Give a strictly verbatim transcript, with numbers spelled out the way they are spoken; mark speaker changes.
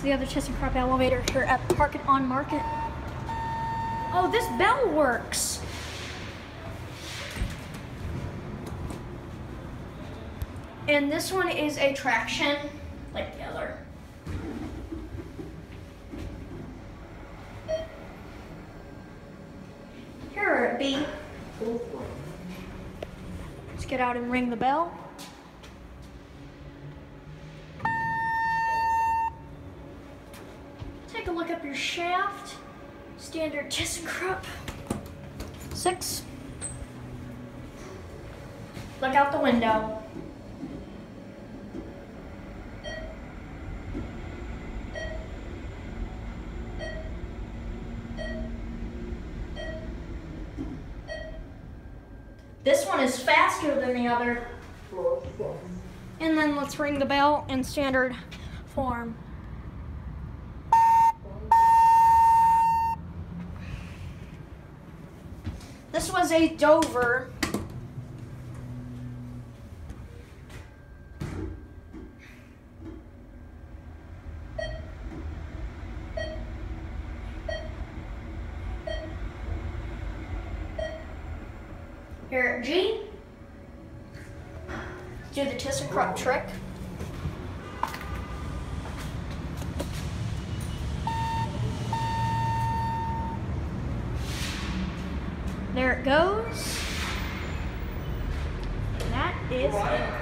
Speaker 1: to the other ThyssenKrupp elevator here at Park It On Market. Oh, this bell works. And this one is a traction, like the other. Here it be. Let's get out and ring the bell. Take a look up your shaft. Standard ThyssenKrupp. Six. Look out the window. This one is faster than the other. And then let's ring the bell in standard form. This was a Dover. Here at G, do the ThyssenKrupp trick. There it goes. And that is it.